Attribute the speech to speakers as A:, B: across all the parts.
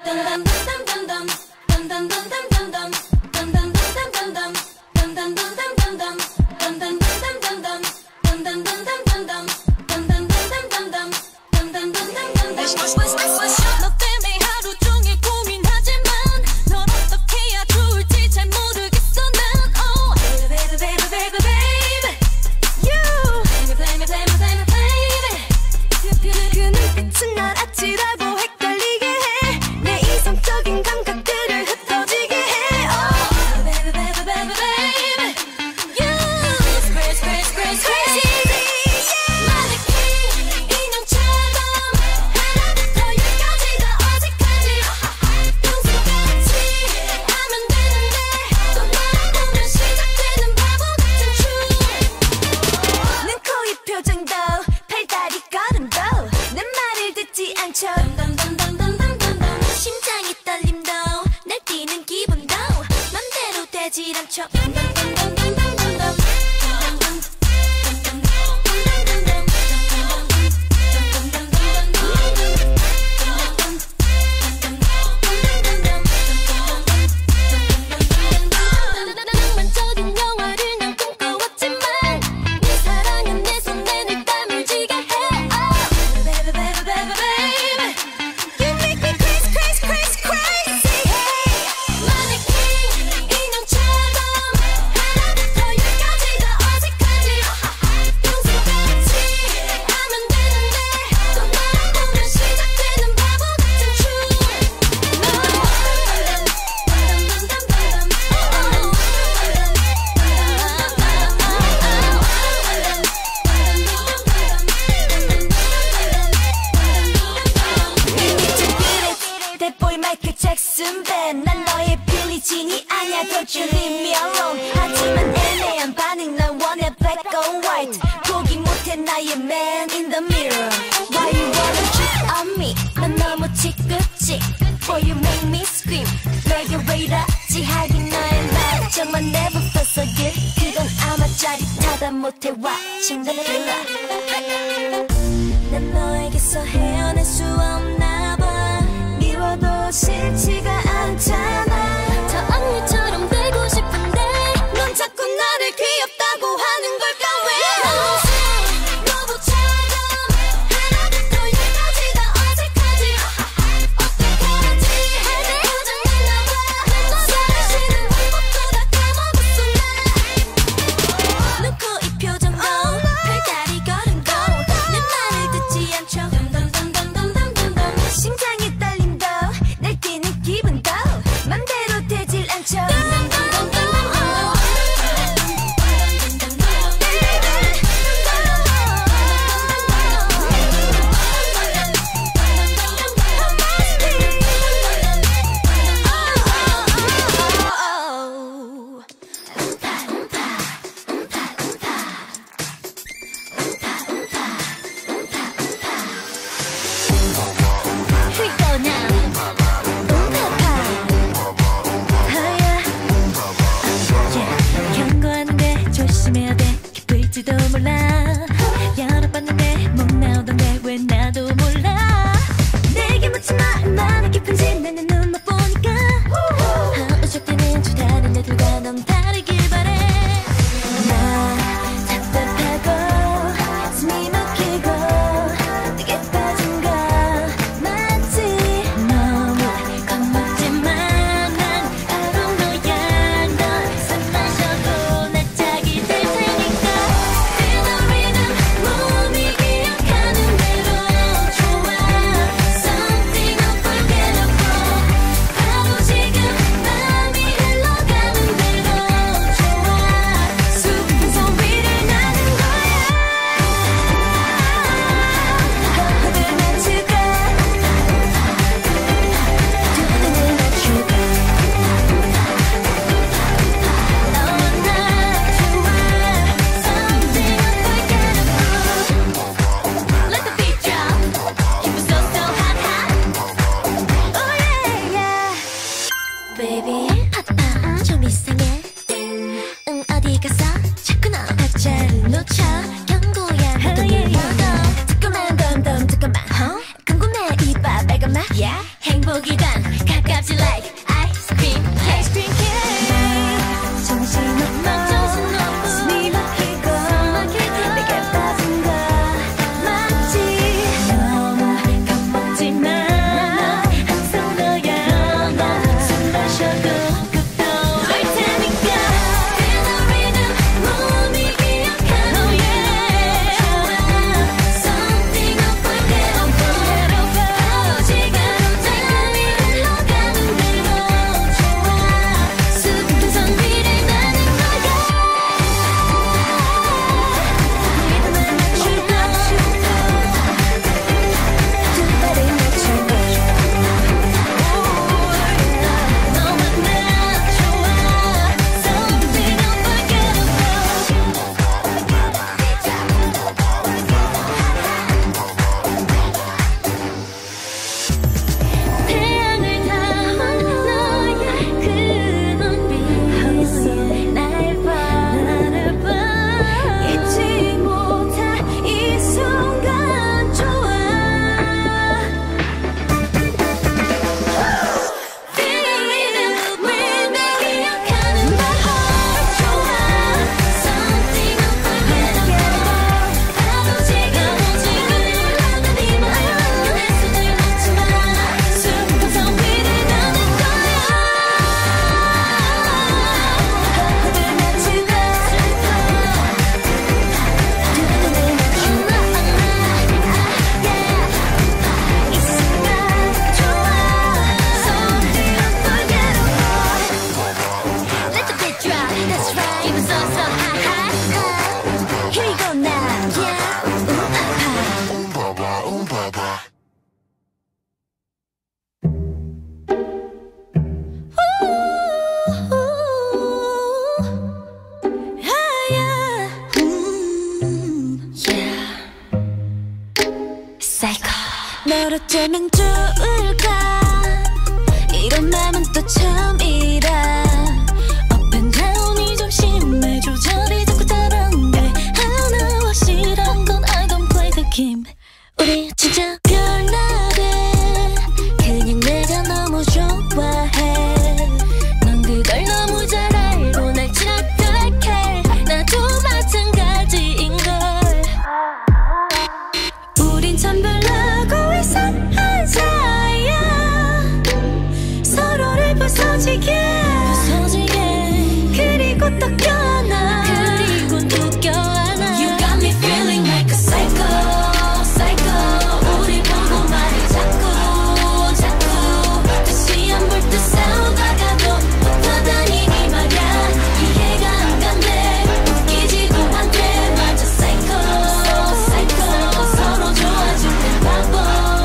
A: 심장이 떨림도 날 뛰는 기분도 맘대로 되질 않죠. 난 너의 빌리진이 아냐 Don't you leave me alone. 하지만 애매한 반응 난 원해 black or white. 포기 못해 나의 man in the mirror. Why you wanna cheat on me? 난 너무 지긋지 Boy you make me scream. 내게 왜 이러지 하긴 너의 말 정말 never felt so good. 그건 아마 짜릿하다 못해 watching the thriller. 난 너에게서 헤어날 수 없나 봐. 미워도 싫지가 않잖아. 저 언니처럼 되고 싶은데 넌 자꾸 나를 귀엽다고 하는 걸까 왜? 로봇처럼 하나부터 열까지 다 어색하지. 어떻게 하지 내 고장났나봐. 너 사라지는 방법도 다 까먹었어 나. 눈코 입 표정도 별다리 걸음도 내 말을 듣지 않죠. 심장이 떨림도 날 뛰는 기분도 맘대로 되질 않죠. 조심해야 돼. 기쁠지도 몰라. 열어봤는데 못 나오던데 왜 나도 몰라. 내게 묻지 마 얼마나 깊은지 나는 눈만 보니까. 어쩔 때는 또 다른 애들과 너무 다르길 바래. 나 답답하고 숨이 막히고 되게 빠진 거 맞지. 너무 겁먹지만 난 바로 너야. 널 숨 마셔도 날 짝이 될 테니까. Feel the rhythm 몸이 기억하는 대로 좋아. Something unforgettable. 바로 지금 맘이 흘러가는 대로 좋아. 수줍은 소리를 나는 거야. 호흡을 맞추고 두 눈을 맞추고 너와 나 좋아. Something unforgettable. Let the beat drop. Keep it so so hot hot. Oh yeah yeah. Baby 좀 이상해. 어디 가서 자꾸 너 박자를 놓쳐. 경고야 너도 눌러도. 잠깐만 덤덤 잠깐만 궁금해 이봐 빨간 맛. 행복 포기 단 가깝지 like ice cream cake 정신없어 숨이 막히고 내게 빠진 거 맞지 너무 겁먹지만 항상 너야 나 숨 마셔도 끝도 할 테니까 그날 리듬 몸이 기억하는 Something unforgettable 바로 지금 달콤히 흘러가는 대로 좋아 수분선 위를 나는 거야 리듬을 맞추고 두 발을 맞추고 너만 나 좋아 Something unforgettable 태양을 담은 너의 그 눈빛 날 봐 나를 봐 잊지 못할 이 순간 좋아 Feeling rhythm 매일매일 기억하는 my heart 좋아 Something unforgettable 바로 지금 흘러가는 이 맘 내 손을 놓지마 수평선 위를 나는 거야 호흡을 맞추고 두 눈을 맞추고 이 순간 좋아 Something unforgettable Let the beat drop, that's right 기분 so so high Here we go now, 널 어쩌면 좋을까 이런 맘은 또 처음이라 Up and down이 좀 심해 조절이 자꾸 다른데 하나와 싫은 건 I don't play the game 우리 진짜 별나래 그냥 내가 너무 좋아해 넌 그걸 너무 잘 알고 날 착각해 나도 마찬가지인걸 우린 참 별나고 이상한 사이야 서로를 부서지게 그리고 또 껴안아 그리고 또 껴안아 You got me feeling like a psycho psycho 우리 보고 말이 자꾸 다시 안 볼 듯 싸우다가도 붙어다니니 말야 이해가 안 간대 웃기지도 않대 완전 psycho 서로 좋아지는 바보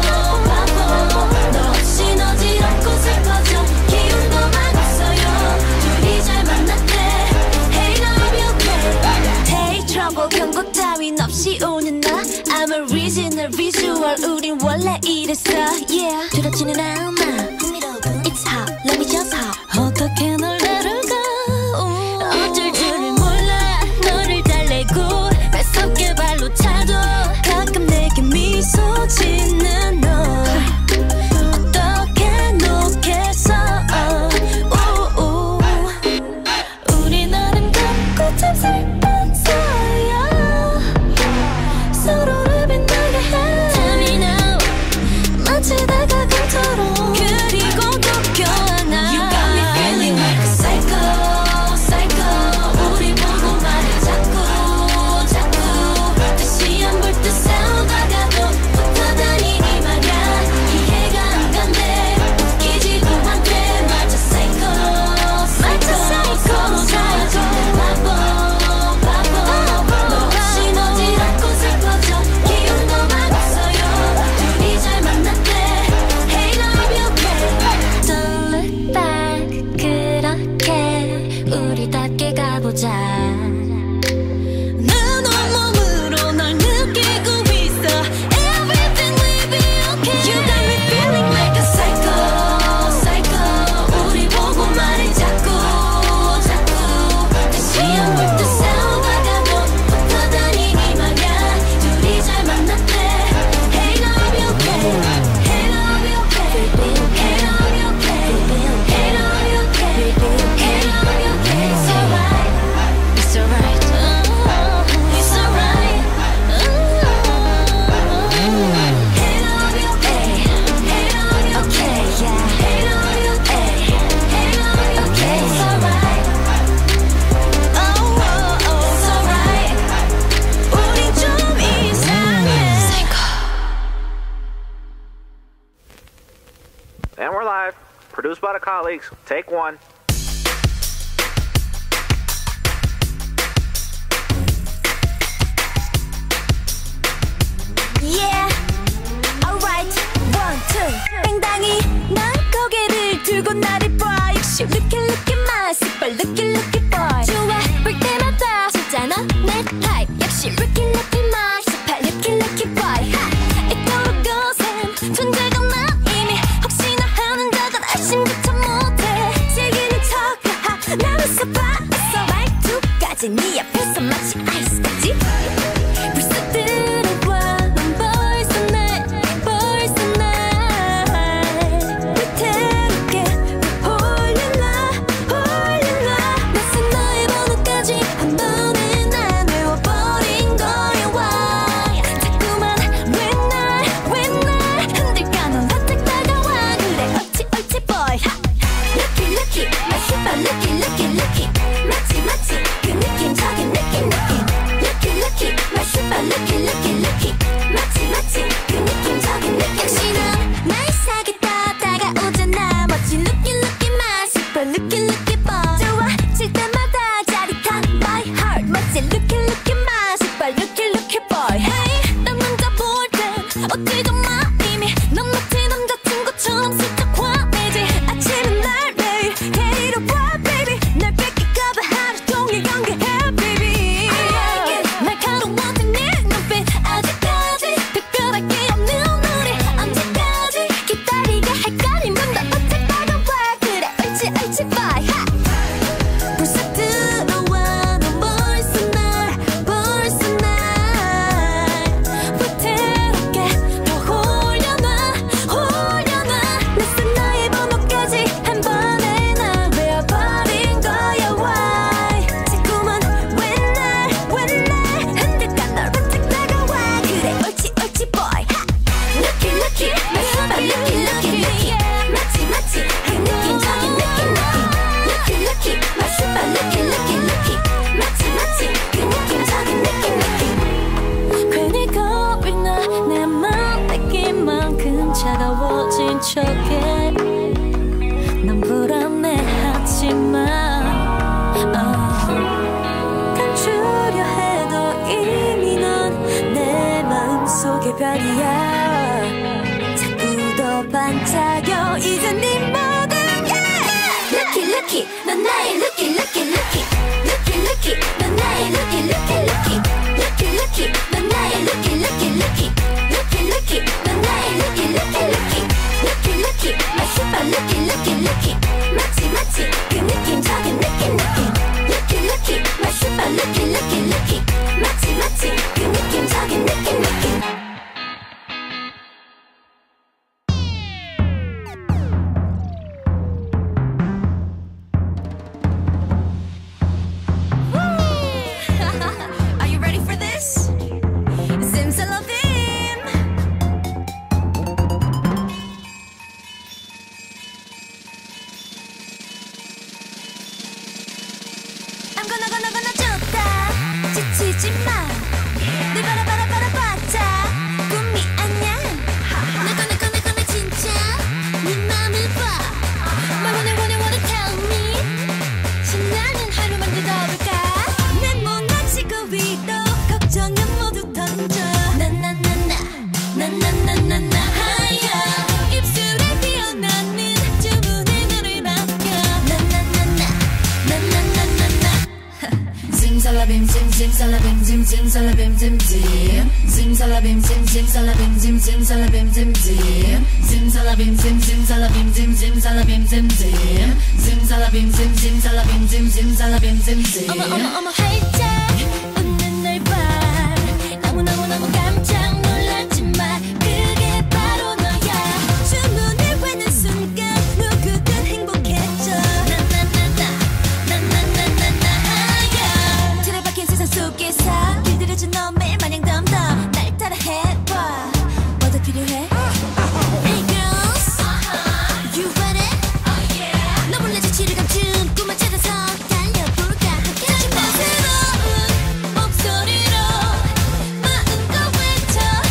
A: 너 없인 어지럽고 슬퍼져 기운도 많았어요 둘이 잘 만났대 Hey love you okay Take trouble 경고 따윈 없이 오는 나 I'm a original visual 우린 원래 이랬어 Yeah 두렵지는 않아 It's hot let me just hot 어떻게 널 다룰까 어쩔 줄을 몰라 너를 달래고 뺏어게 발로 차도 가끔 내게 미소 짓는 너 어떻게 놓겠어 우리 나름 같고 참 슬픈 사이야 서로를 빛나게 해 Tell me now 마치 다가간 처럼
B: And we're live. Produced by the colleagues. Take one.
A: Yeah, alright, 1, 2. 땡당이 난 고개를 들고 나를 봐. 역시 look at my super look at boy. 좋아 볼 때마다 진짜 넌 내 타입. 역시 look at my super look at boy. 이토록 거센 존재가 난 이미 혹시나 하는 적은 아침부터 못해. 즐기는 척 나는 속았어. 말투까지 네 앞에서 마치 아이스까지. 벌써 들어와 넌 벌써 날 위태롭게 홀려나 낯선 너의 번호까지 한 번에 난 외워버린 거야. Why 자꾸만 왜 날 흔들까. 넌 어떻게 다가와. 그래 옳지 boy. Lucky my super lucky 마치 그 느낌 적인 느낌 Lucky my super lucky 마치 그 느낌 적인 느낌. 역시 넌 날 사겠다 다가오잖아. 멋진 lucky my super lucky boy. 좋아질 때마다 짜릿한 my heart. 멋진 lucky my super lucky boy. Hey 난 남자 볼땐 어디도 마 이미 넌 마치 남자친구처럼 슬쩍 화내지. 아침은 날 매일 데려와 baby. 날 뺏길까봐 하루 종일 경계해 baby. 날카로운 네 눈빛 아직까지 특별할 게 없는 우리 언제까지 기다리게 할까. 네 맘도 어떻게 다가와. 그래 옳지 boy. 벌써 들어와 넌 벌써 날 위태롭게 더 홀려놔 낯선 나의 번호까지 한 번에 날 외워버린 거야. Why 자꾸만 왜 날 흔들까. 널 어떻게 다가와. 그래 옳지 boy. Lucky my super lucky 마치 그 느낌 적인 느낌 Lucky my super lucky 마치 그 느낌 적인 느낌. 괜히 겁이 나 내 맘 뺏기만큼 차가워진 척해. 넌 불안해하지마. 감추려 해도 이미 넌 내 마음속의 별이야. 자꾸 더 반짝여 이제 네 모든 Lucky 넌 나의 lucky 넌 나의 lucky 넌 나의 lucky 넌 나의 lucky my super lucky 마치 그 느낌 적인 느낌 Lucky my super lucky 마치 그 느낌 적인 느낌 Are you ready for this? Simsalabim. I'm gonna 좋다. 지치지 마. 늘 바라봤자 꿈이 아냐. 내 거네 진짜. 네 맘을 봐. 말 원해 tell me. 신나는 하루만 들어볼까. 내 못나치고 위로 걱정은 모두 던져. 나나나나 하야. 입술에 피어나는 주문에 너를 맡겨. 나나나나 Zimzalabim zimzalabim zimzalabim zimzim Zimzalabim zimzalabim zimzalabim zimzim Zimzalabim zimzalabim zimzalabim zimzim Zimzalabim zimzalabim zimzalabim zimzim 어머 활짝 웃는 널 봐. 너무 깜짝 놀랐지만 그게 바로 너야. 주문을 외는 순간 누구든 행복해져. 나나나나나나나나야. 틀어박힌 세상 속에서 길들여진 너 매일 마냥 덤덤 날 따라해봐. 뭐더 필요해? Hey girls, you ready? 너 몰래 지치를 감춘 꿈을 찾아서 달려볼까. 함께 새로운 목소리로 마음껏 외쳐.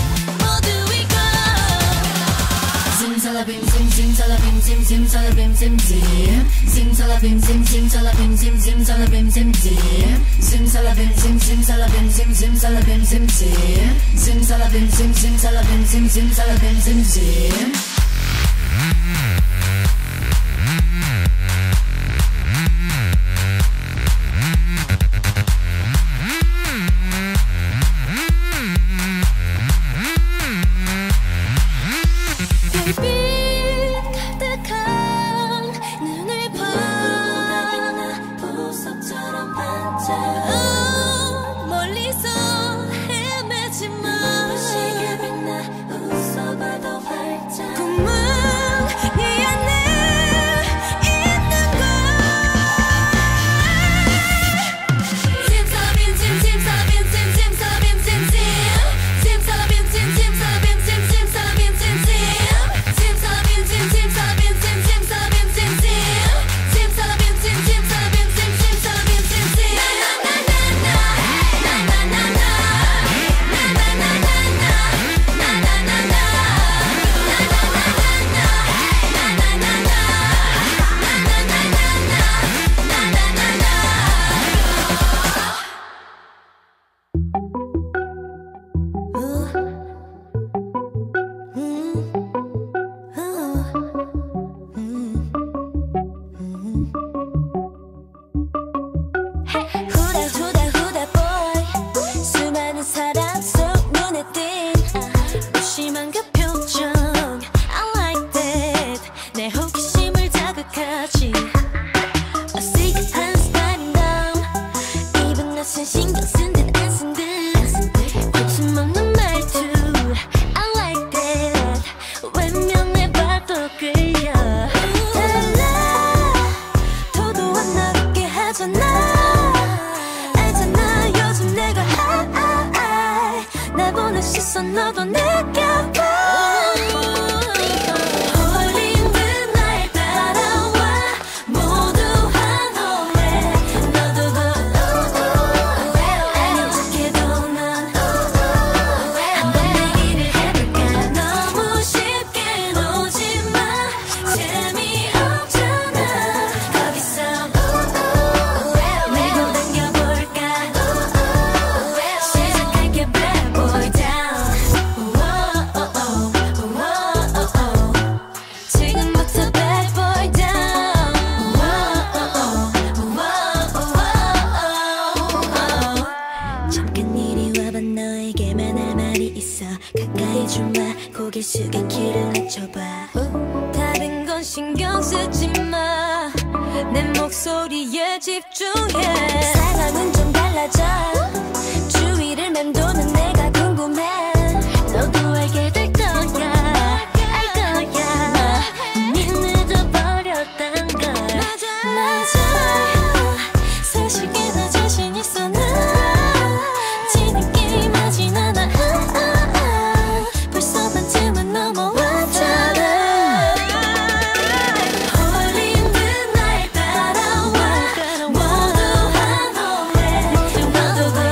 A: 모두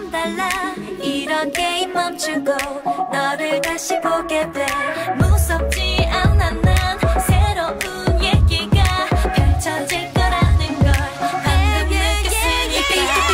A: 좀 달라 이런 게임 멈추고 너를 다시 보게 돼 무섭지 않아 난 새로운 얘기가 펼쳐질 거라는 걸 방금 느꼈으니까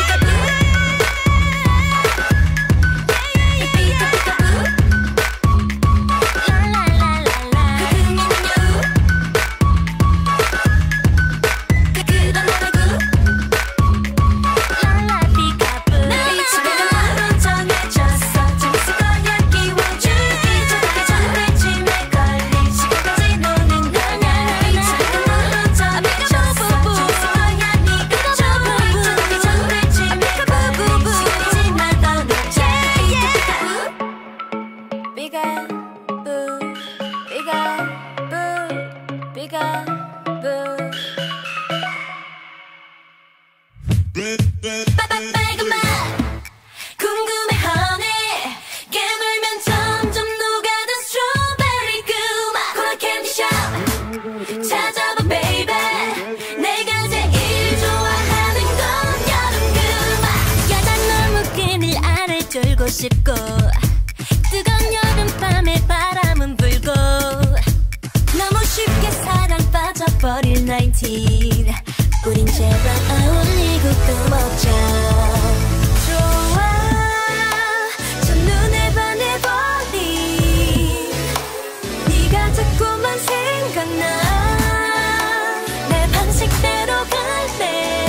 A: 싶고 뜨거운 여름밤에 바람은 불고 너무 쉽게 사랑 빠져버릴 19 우린 제발 어울리고 또 먹자 좋아 저 눈에 반해버린 네가 자꾸만 생각나 내 방식대로 갈래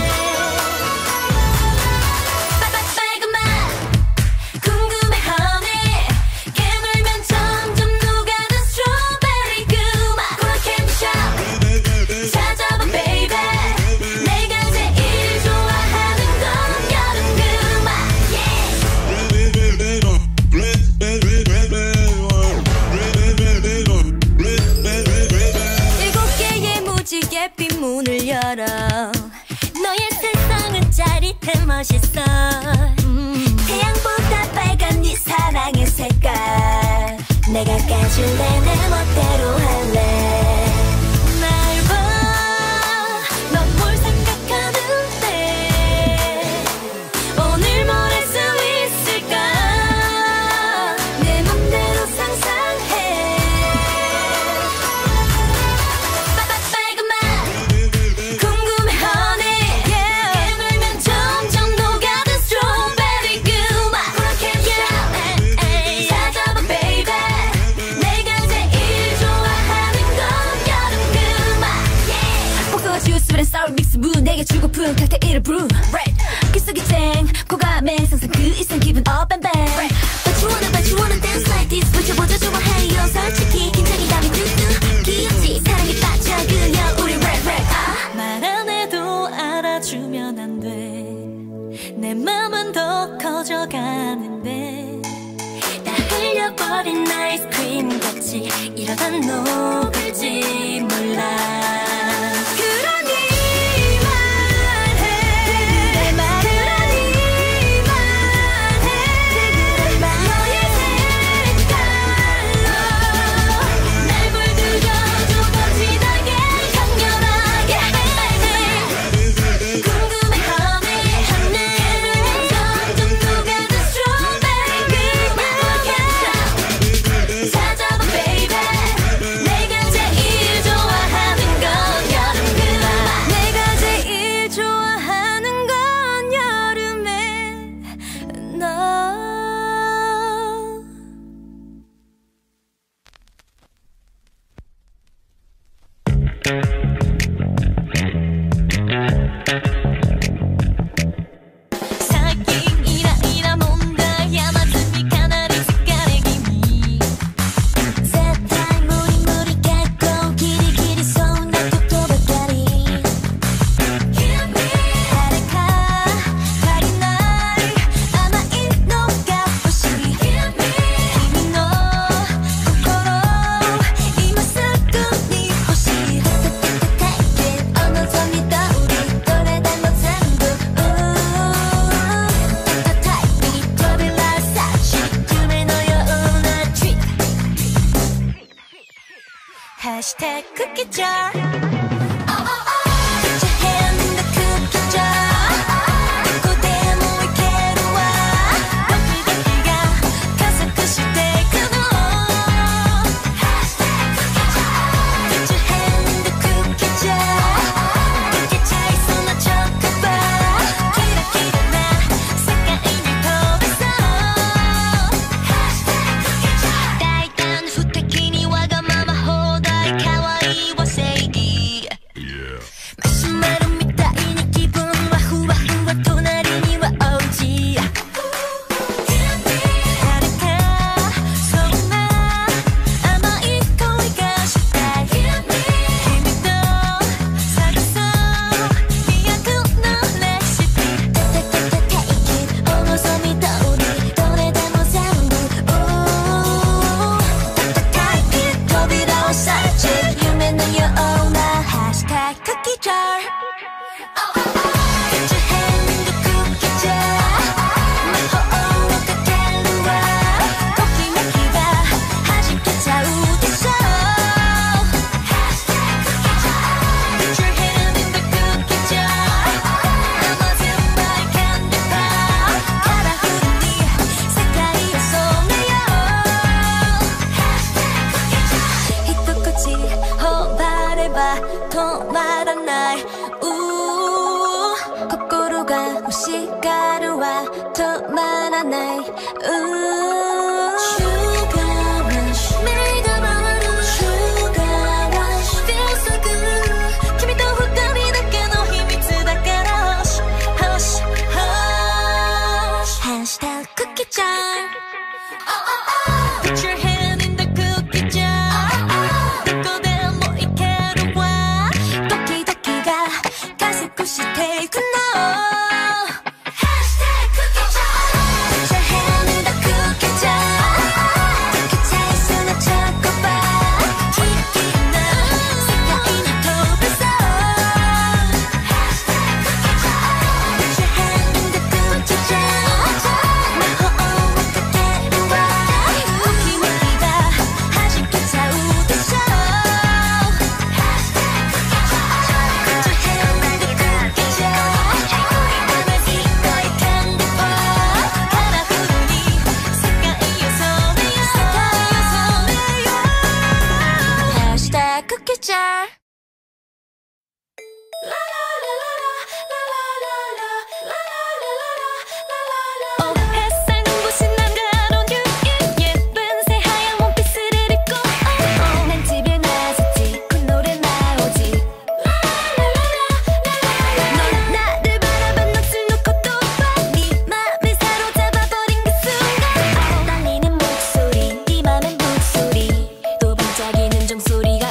A: 문을 열어 너의 세상은 짜릿해 멋있어 태양보다 빨간 네 사랑의 색깔 내가 까줄래 내 멋대로 할래 날 봐 넌 뭘 생각하는데 오늘 뭘 할 수 있을까 내 맘대로 상상해 내게 주고픈 칵테일을 brew Red 귓속이 쨍 고감에 상상 그 이상 기분 up and bang But you wanna dance like this 보자 좋아해요 솔직히 긴장이 담이 뚜뚜 귀엽지 사랑에 빠져 그녀 우리 red 말 안 해도 알아주면 안 돼 내 맘은 더 커져가는데 다 흘려버린 아이스크림 같이 이러다 녹을지 몰라 Hashtag cookie jar. Put your hand in the cookie jar. 고대 모이 괴로워. 말투만 하네. Cookie jar. Put your hand in the cookie jar. 그대로 모이게로 와. 도끼도끼가 가슴끝이 take no. Hashtag cookie jar. Put your hand in the cookie jar. 그 차에 수나 쳐봐봐. 기기나 색깔이나 톱에서. Hashtag cookie jar. Put your hand in the cookie jar. Cookie jar. 햇살 눈부신 남가로운 휴일 예쁜 새하얀 원피스를 입고 난 집에 나섰지 그 노래 나오지 넌 나를 바라봐 넋을 놓고 또 봐 네 맘을 사로잡아버린 그 순간 떨리는 목소리 네 맘의 목소리 또 반짝이는 종소리가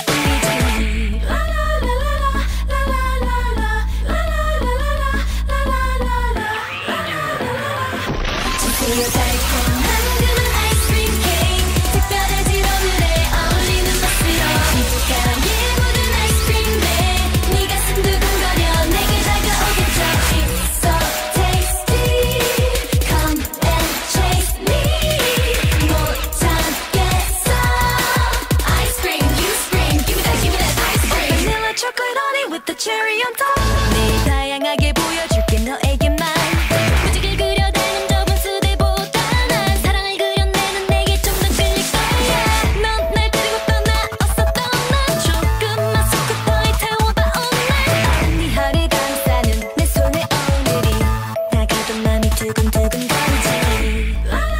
A: 달콤한 그만 아이스크림 케이크 특별해질 오늘에 어울리는 맛으로 귓가에 묻은 아이스크림에 네 가슴 두근거려 내게 다가오겠죠 It's so tasty Come and chase me 못 참겠어 Ice cream, you scream Give me that ice cream Vanilla chocolate honey with the cherry on top 매일 다양하게 보여줄게 너에게만 무지개 그려대는 좁은 수대보다 난 사랑을 그려내는 내게 좀 더 끌릴 거야 넌 날 데리고 떠나 어서 떠나 조금만 스쿠터에 태워봐 오늘 네 허리 감싸는 내 손에 오늘이 다가도 맘이 두근두근 거리지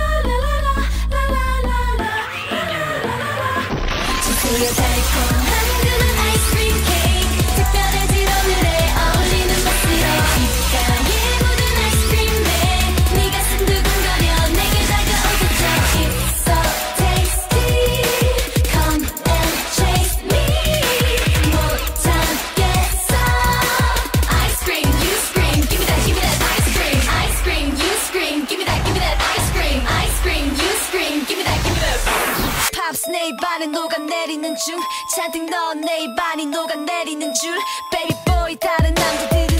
A: 주세요 달콤한 그만 아이스크림 케이크 특별해질 오늘에 어울리는 맛으로 귓가에 묻은 아이스크림에 네 가슴 두근거려 내게 다가오겠죠 It's so tasty Come and chase me 못 참겠어 Ice cream, you scream Give me that ice cream Ice cream, you scream Give me that ice cream Ice cream, you scream Give me that Pops 내 입안에 녹아내리는 중 잔뜩 넣은 내 입안이 녹아내리는 줄 Baby boy 다른 남자들